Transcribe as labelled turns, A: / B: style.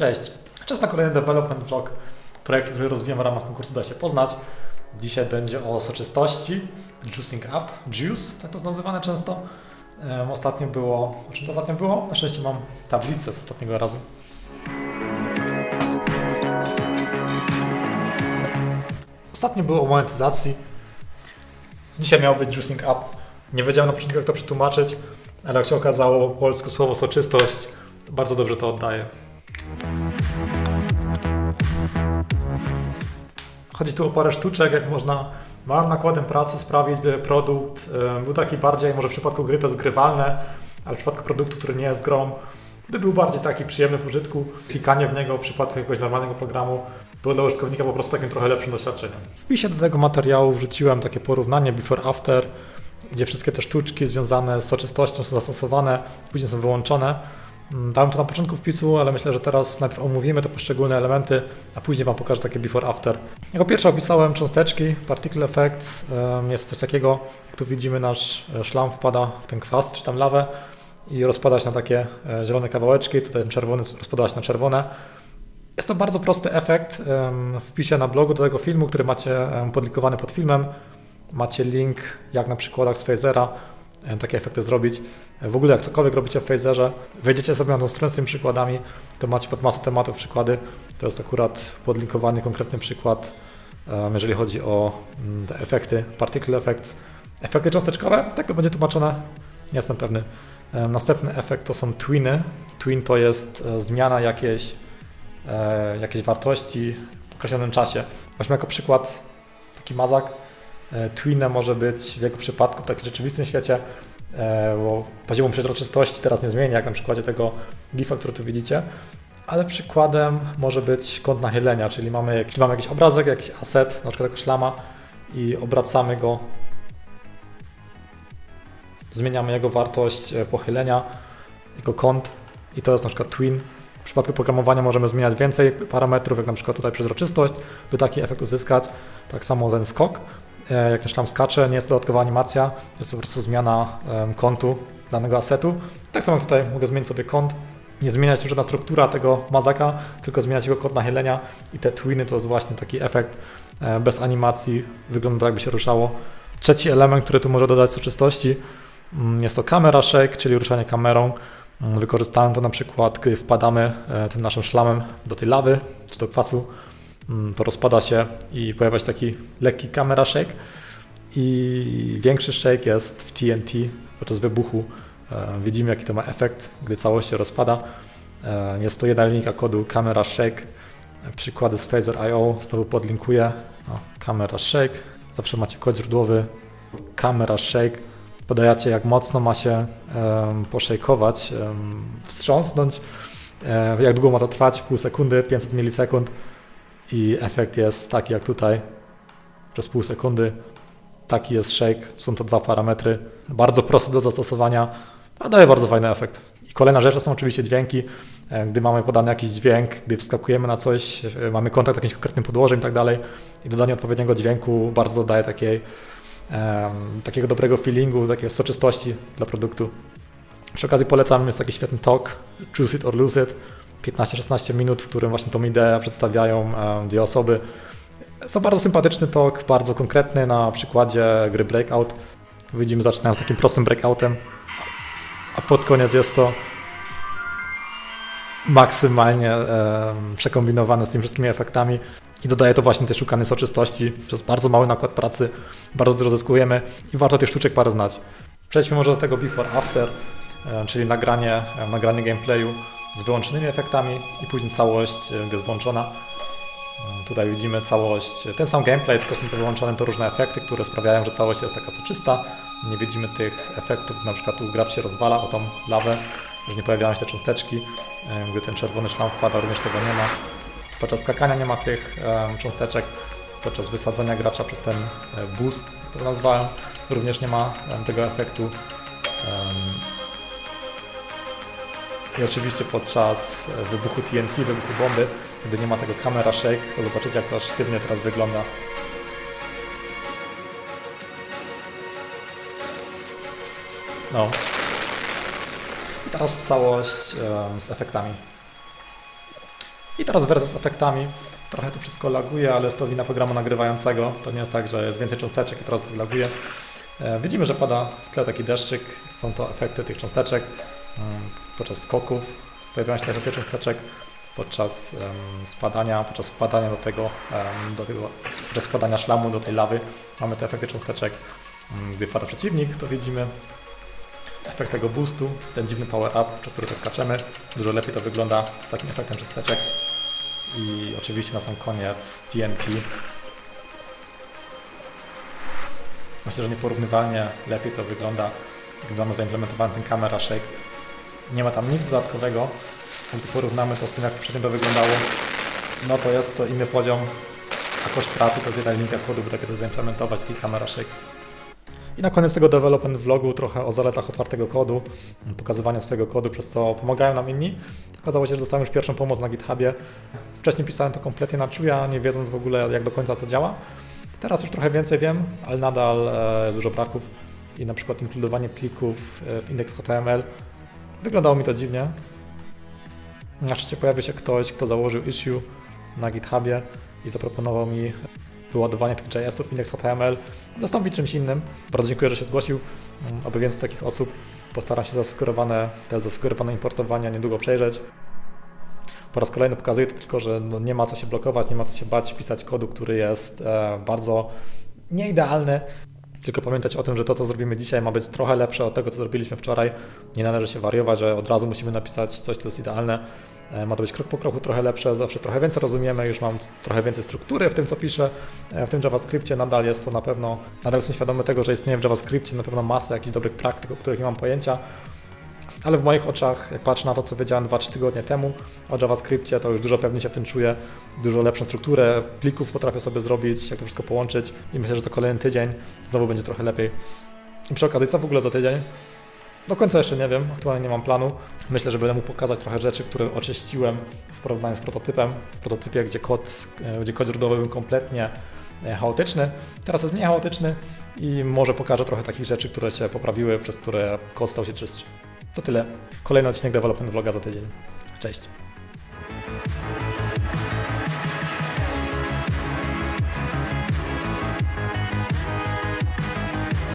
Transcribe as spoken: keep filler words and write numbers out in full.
A: Cześć, czas na kolejny development vlog projektu, który rozwijam w ramach konkursu Da się poznać. Dzisiaj będzie o soczystości, juicing up, juice, tak to jest nazywane często. Um, ostatnio było, o czym to ostatnio było? Na szczęście mam tablicę z ostatniego razu. Ostatnio było o monetyzacji. Dzisiaj miał być juicing up. Nie wiedziałem na początku, jak to przetłumaczyć, ale jak się okazało, polskie słowo soczystość bardzo dobrze to oddaje. Chodzi tu o parę sztuczek, jak można małym nakładem pracy sprawić, by produkt był taki bardziej, może w przypadku gry to jest grywalne, ale w przypadku produktu, który nie jest grą, by był bardziej taki przyjemny w użytku. Klikanie w niego w przypadku jakiegoś normalnego programu było dla użytkownika po prostu takim trochę lepszym doświadczeniem. W wpisie do tego materiału wrzuciłem takie porównanie before after, gdzie wszystkie te sztuczki związane z soczystością są zastosowane, później są wyłączone. Dałem to na początku wpisu, ale myślę, że teraz najpierw omówimy te poszczególne elementy, a później Wam pokażę takie before after. Jako pierwsze opisałem cząsteczki, particle effects. Jest coś takiego, jak tu widzimy, nasz szlam wpada w ten kwas, czy tam lawę i rozpada się na takie zielone kawałeczki, tutaj ten czerwony rozpada się na czerwone. Jest to bardzo prosty efekt. W wpisie na blogu do tego filmu, który macie podlinkowany pod filmem, macie link, jak na przykładach z Phasera takie efekty zrobić. W ogóle jak cokolwiek robicie w Phaserze, wejdziecie sobie na tą stronę z tymi przykładami, to macie pod masę tematów przykłady. To jest akurat podlinkowany konkretny przykład, jeżeli chodzi o te efekty, particle effects. Efekty cząsteczkowe, tak to będzie tłumaczone, nie jestem pewny. Następny efekt to są twiny. Twin to jest zmiana jakiejś, jakiejś wartości w określonym czasie. Weźmy jako przykład taki mazak. Twinem może być w jego przypadku w takim rzeczywistym świecie, bo poziomu przezroczystości teraz nie zmieni, jak na przykładzie tego gifa, który tu widzicie, ale przykładem może być kąt nachylenia, czyli mamy, jakiś, mamy jakiś obrazek, jakiś asset, na przykład jako szlama i obracamy go, zmieniamy jego wartość pochylenia, jego kąt i to jest na przykład twin. W przypadku programowania możemy zmieniać więcej parametrów, jak na przykład tutaj przezroczystość, by taki efekt uzyskać. Tak samo ten skok. Jak ten szlam skacze, nie jest to dodatkowa animacja, jest to po prostu zmiana um, kątu danego asetu. Tak samo jak tutaj mogę zmienić sobie kąt, nie zmieniać żadna struktura tego mazaka, tylko zmieniać jego kąt nachylenia i te twiny to jest właśnie taki efekt e, bez animacji, wygląda to jakby się ruszało. Trzeci element, który tu może dodać soczystości, jest to camera shake, czyli ruszanie kamerą. Wykorzystałem to na przykład, gdy wpadamy e, tym naszym szlamem do tej lawy czy do kwasu. To rozpada się i pojawia się taki lekki camera shake i większy shake jest w T N T podczas wybuchu. Widzimy, jaki to ma efekt, gdy całość się rozpada. Jest to jedna linijka kodu camera shake. Przykłady z Phaser kropka i o znowu podlinkuję. O, camera shake. Zawsze macie kod źródłowy camera shake. Podajacie, jak mocno ma się um, poszejkować, um, wstrząsnąć, um, jak długo ma to trwać, pół sekundy, pięćset milisekund. I efekt jest taki jak tutaj, przez pół sekundy. Taki jest shake, są to dwa parametry. Bardzo prosty do zastosowania, a daje bardzo fajny efekt. I kolejna rzecz to są oczywiście dźwięki. Gdy mamy podany jakiś dźwięk, gdy wskakujemy na coś, mamy kontakt z jakimś konkretnym podłożem i tak dalej i dodanie odpowiedniego dźwięku bardzo daje takiej, um, takiego dobrego feelingu, takiej soczystości dla produktu. Przy okazji polecam, jest taki świetny talk, Choose It or Lose It. piętnaście szesnaście minut, w którym właśnie tą ideę przedstawiają dwie osoby. Jest to bardzo sympatyczny talk, bardzo konkretny na przykładzie gry Breakout. Widzimy, zaczynają z takim prostym breakoutem, a pod koniec jest to maksymalnie e, przekombinowane z tymi wszystkimi efektami i dodaje to właśnie tej szukanej soczystości przez bardzo mały nakład pracy. Bardzo dużo zyskujemy i warto tych sztuczek parę znać. Przejdźmy może do tego before after, e, czyli nagranie, e, nagranie gameplayu z wyłączonymi efektami i później całość, gdy jest włączona. Tutaj widzimy całość, ten sam gameplay, tylko są wyłączone to różne efekty, które sprawiają, że całość jest taka soczysta. Nie widzimy tych efektów, na przykład tu gracz się rozwala o tą lawę, że nie pojawiają się te cząsteczki. Gdy ten czerwony szlam wpada, również tego nie ma. Podczas skakania nie ma tych um, cząsteczek. Podczas wysadzenia gracza przez ten boost, który nazwałem, również nie ma um, tego efektu. Um, I oczywiście podczas wybuchu T N T, wybuchu bomby, gdy nie ma tego camera shake, to zobaczycie, jak to aż sztywnie teraz wygląda. No. I teraz całość um, z efektami. I teraz wersja z efektami. Trochę to wszystko laguje, ale jest to wina programu nagrywającego. To nie jest tak, że jest więcej cząsteczek i teraz to laguje. Widzimy, że pada w tle taki deszczyk. Są to efekty tych cząsteczek podczas skoków. Pojawiają się też efekty cząsteczek podczas um, spadania, podczas wpadania do tego, um, do tego, podczas wpadania szlamu do tej lawy. Mamy te efekty cząsteczek. Gdy wpada przeciwnik, to widzimy efekt tego boostu, ten dziwny power up, przez który to skaczemy. Dużo lepiej to wygląda z takim efektem cząsteczek. I oczywiście na sam koniec T N T. Myślę, że nieporównywalnie lepiej to wygląda, jak mamy zaimplementowany ten camera shake. Nie ma tam nic dodatkowego. Gdy porównamy to z tym, jak wcześniej to wyglądało, no to jest to inny poziom, a koszt pracy to jest jedna linka kodu, by takie to zaimplementować, taki camera shake. I na koniec tego development vlogu trochę o zaletach otwartego kodu, pokazywania swojego kodu, przez co pomagają nam inni. Okazało się, że dostałem już pierwszą pomoc na GitHubie. Wcześniej pisałem to kompletnie na czuja, nie wiedząc w ogóle, jak do końca co działa. Teraz już trochę więcej wiem, ale nadal jest dużo braków i na przykład inkludowanie plików w indeks H T M L. Wyglądało mi to dziwnie. Na szczycie pojawił się ktoś, kto założył issue na GitHubie i zaproponował mi wyładowanie tych J S-ów w indeks H T M L. Zastąpić czymś innym. Bardzo dziękuję, że się zgłosił. Oby więcej takich osób. Postaram się zasugerowane, te zasugerowane importowania niedługo przejrzeć. Po raz kolejny pokazuję to tylko, że no nie ma co się blokować, nie ma co się bać pisać kodu, który jest e, bardzo nieidealny. Tylko pamiętać o tym, że to, co zrobimy dzisiaj, ma być trochę lepsze od tego, co zrobiliśmy wczoraj. Nie należy się wariować, że od razu musimy napisać coś, co jest idealne. E, ma to być krok po kroku trochę lepsze, zawsze trochę więcej rozumiemy, już mam trochę więcej struktury w tym, co piszę. E, w tym JavaScriptie nadal jest to na pewno, nadal jestem świadomy tego, że istnieje w JavaScriptie na pewno masa jakichś dobrych praktyk, o których nie mam pojęcia. Ale w moich oczach, jak patrzę na to, co wiedziałem dwa trzy tygodnie temu o JavaScriptie, to już dużo pewniej się w tym czuję, dużo lepszą strukturę plików potrafię sobie zrobić, jak to wszystko połączyć i myślę, że za kolejny tydzień znowu będzie trochę lepiej. I przy okazji, co w ogóle za tydzień? Do końca jeszcze nie wiem, aktualnie nie mam planu. Myślę, że będę mógł pokazać trochę rzeczy, które oczyściłem w porównaniu z prototypem. W prototypie, gdzie kod, gdzie kod źródłowy był kompletnie chaotyczny, teraz jest mniej chaotyczny i może pokażę trochę takich rzeczy, które się poprawiły, przez które kod stał się czystszy. To tyle. Kolejny odcinek Development Vloga za tydzień. Cześć.